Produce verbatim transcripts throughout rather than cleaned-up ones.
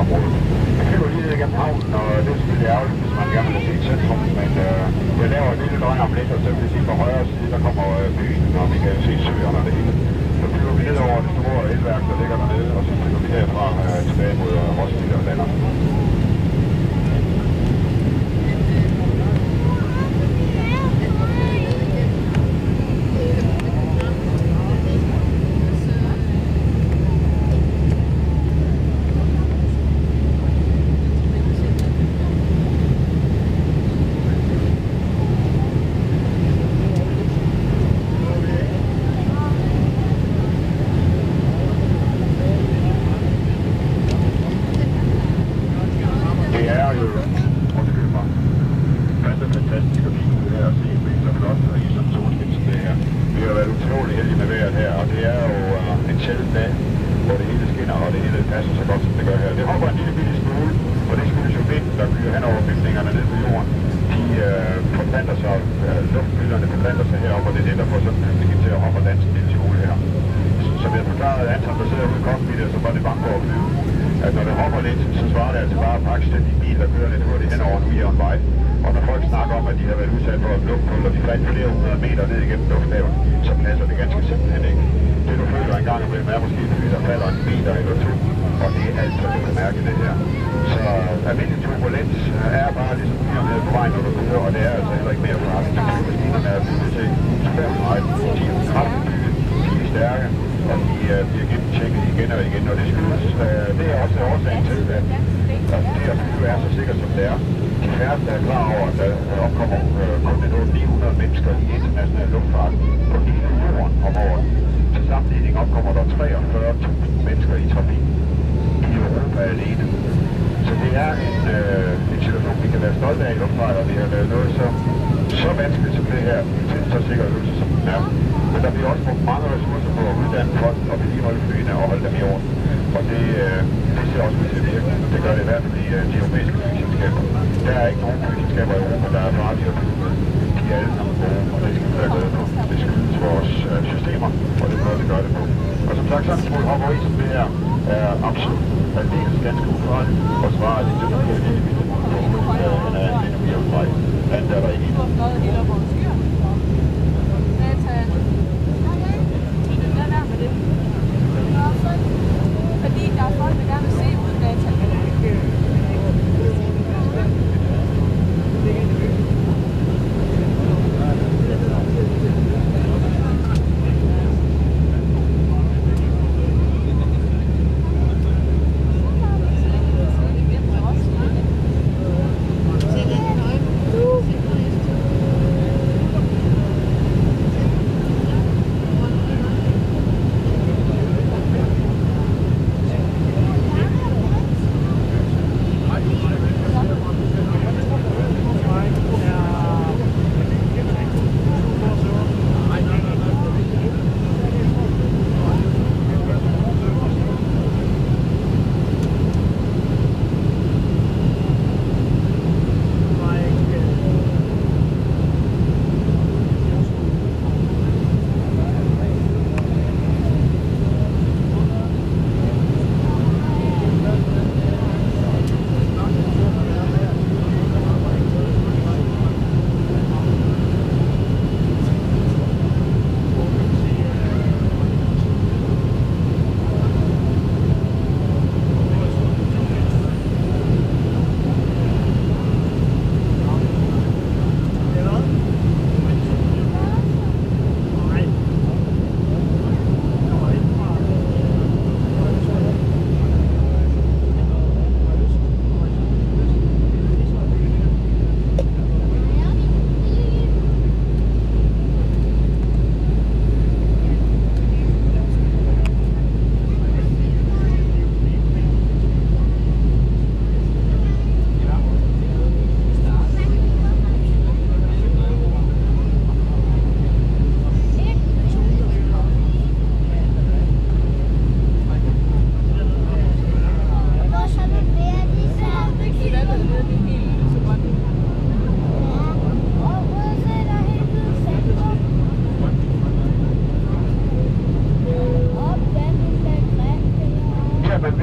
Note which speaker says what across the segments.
Speaker 1: området. Man køber lige ned igennem havnen, og det er selvfølgelig ærgerligt, hvis man gerne vil se centrum, men øh, jeg laver et lille drøg om lidt, og så vil jeg sige, på højre side, der kommer øh, byen, og vi kan se søerne og det hele. Så flyver vi ned over det store elværk, der ligger dernede, og så flyver vi derfra øh, tilbage mod øh, Roskilde og lander.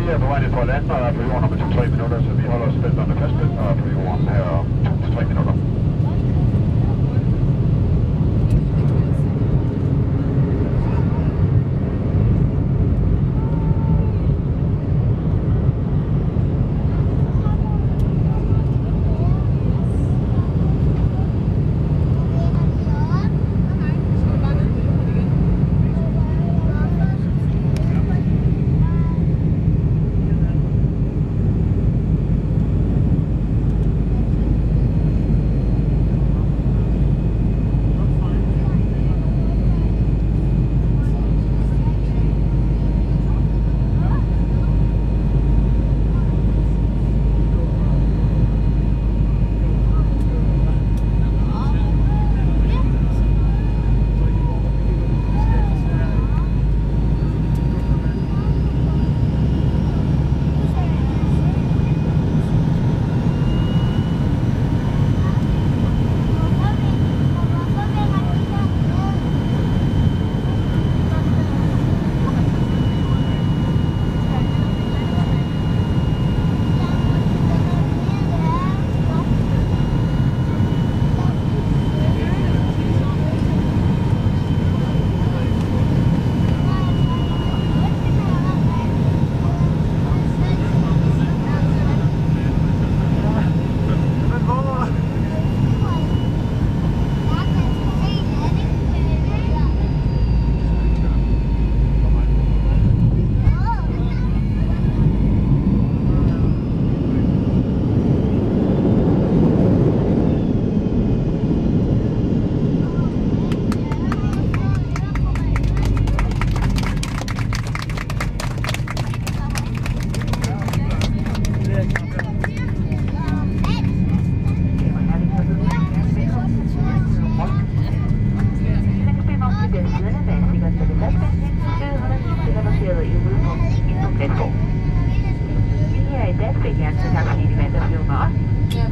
Speaker 1: vi er på vej ned for at lande og er på jorden om to til tre minutter, så vi holder os spændende fastspændt og er på jorden her om to til tre minutter.